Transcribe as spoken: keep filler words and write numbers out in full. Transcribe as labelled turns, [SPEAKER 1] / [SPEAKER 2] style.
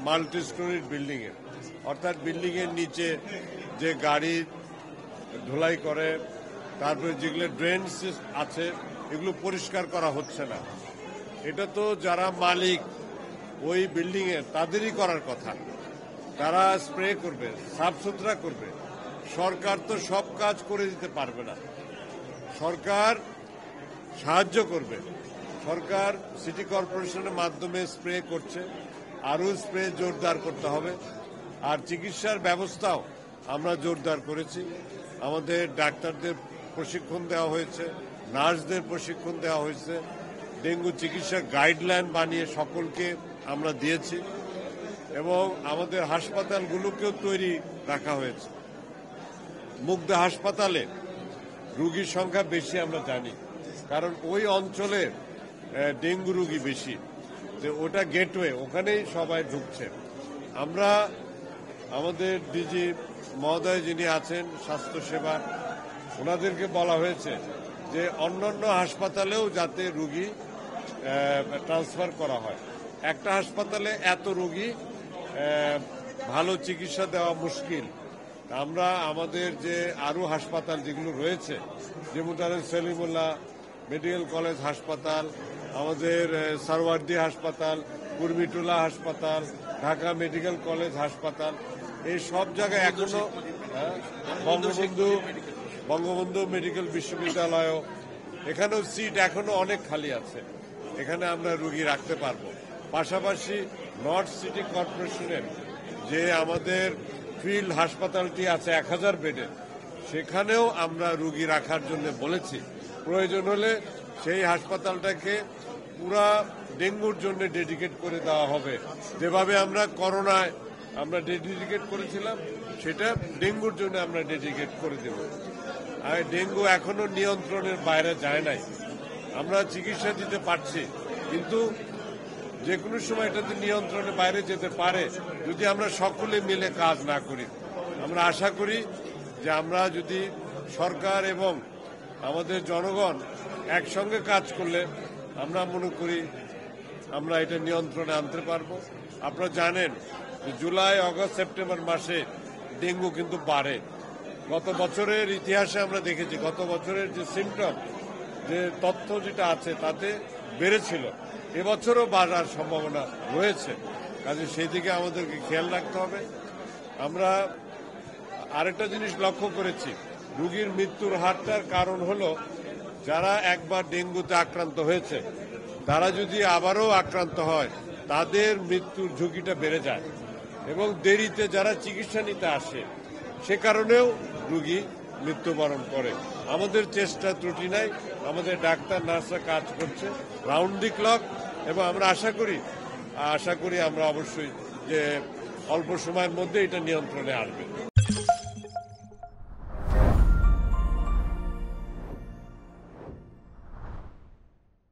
[SPEAKER 1] Multi storied building এ, অর্থাৎ building এর নিচে যে গাড়ি ধুলাই করে, তারপরে যেগুলো ড্রেনস আছে এগুলো পরিষ্কার করা হচ্ছে না। এটা তো যারা মালিক ওই বিল্ডিং এর তাদেরই করার কথা, তারা স্প্রে করবে, সাফ সুতরা করবে। সরকার তো সব কাজ করে দিতে পারবে না, সরকার সাহায্য করবে। সরকার সিটি কর্পোরেশনের মাধ্যমে স্প্রে করছে, আরও স্প্রে জোরদার করতে হবে। আর চিকিৎসার ব্যবস্থাও আমরা জোরদার করেছি। আমাদের ডাক্তারদের প্রশিক্ষণ দেওয়া হয়েছে, নার্সদের প্রশিক্ষণ দেওয়া হয়েছে, ডেঙ্গু চিকিৎসার গাইডলাইন বানিয়ে সকলকে আমরা দিয়েছি এবং আমাদের হাসপাতালগুলোকেও তৈরি রাখা হয়েছে। মুগদা হাসপাতালে রোগীর সংখ্যা বেশি আমরা জানি, কারণ ওই অঞ্চলে ডেঙ্গু রোগী বেশি, যে ওটা গেটওয়ে, ওখানেই সবাই ঢুকছে। আমরা আমাদের ডিজি মহোদয় যিনি আছেন স্বাস্থ্যসেবা, ওনাদেরকে বলা হয়েছে যে অন্যান্য হাসপাতালেও যাতে রোগী ট্রান্সফার করা হয়। একটা হাসপাতালে এত রোগী ভালো চিকিৎসা দেওয়া মুশকিল। আমরা আমাদের যে আরও হাসপাতাল যেগুলো রয়েছে, যেমন ধরেন সলিমুল্লাহ মেডিকেল কলেজ হাসপাতাল, আমাদের সারওয়ার্দী হাসপাতাল, কুর্মিটোলা হাসপাতাল, ঢাকা মেডিকেল কলেজ হাসপাতাল, এই সব জায়গায় এখনো বঙ্গবন্ধু বঙ্গবন্ধু মেডিকেল বিশ্ববিদ্যালয়ও, এখানেও সিট এখনো অনেক খালি আছে, এখানে আমরা রোগী রাখতে পারবো। পাশাপাশি নর্থ সিটি কর্পোরেশনের যে আমাদের ফিল্ড হাসপাতালটি আছে এক হাজার বেডের, সেখানেও আমরা রোগী রাখার জন্য বলেছি। প্রয়োজন হলে সেই হাসপাতালটাকে পুরা ডেঙ্গুর জন্য ডেডিকেট করে দেওয়া হবে। যেভাবে আমরা করোনায় আমরা ডেডিকেট করেছিলাম, সেটা ডেঙ্গুর জন্য আমরা ডেডিকেট করে দেব। আর ডেঙ্গু এখনো নিয়ন্ত্রণের বাইরে যায় নাই, আমরা চিকিৎসা দিতে পারছি, কিন্তু যে কোনো সময় এটাতে নিয়ন্ত্রণের বাইরে যেতে পারে যদি আমরা সকলে মিলে কাজ না করি। আমরা আশা করি যে আমরা যদি সরকার এবং আমাদের জনগণ একসঙ্গে কাজ করলে আমরা মনে করি আমরা এটা নিয়ন্ত্রণে আনতে পারবো। আপনারা জানেন যে জুলাই, অগস্ট, সেপ্টেম্বর মাসে ডেঙ্গু কিন্তু বাড়ে। গত বছরের ইতিহাসে আমরা দেখেছি, গত বছরের যে সিমটম, যে তথ্য যেটা আছে তাতে বেড়েছিল, এবছরও বাড়ার সম্ভাবনা রয়েছে। কাজে সেই দিকে আমাদেরকে খেয়াল রাখতে হবে। আমরা আরেকটা জিনিস লক্ষ্য করেছি, রোগীর মৃত্যুর হারটার কারণ হলো যারা একবার ডেঙ্গুতে আক্রান্ত হয়েছে তারা যদি আবারও আক্রান্ত হয় তাদের মৃত্যুর ঝুঁকিটা বেড়ে যায়, এবং দেরিতে যারা চিকিৎসা নিতে আসে সে কারণেও রোগী মৃত্যুবরণ করে। আমাদের চেষ্টা ত্রুটি নাই, আমাদের ডাক্তার নার্সরা কাজ করছে রাউন্ড দি ক্লক, এবং আমরা আশা করি আশা করি আমরা অবশ্যই যে অল্প সময়ের মধ্যে এটা নিয়ন্ত্রণে আসবে।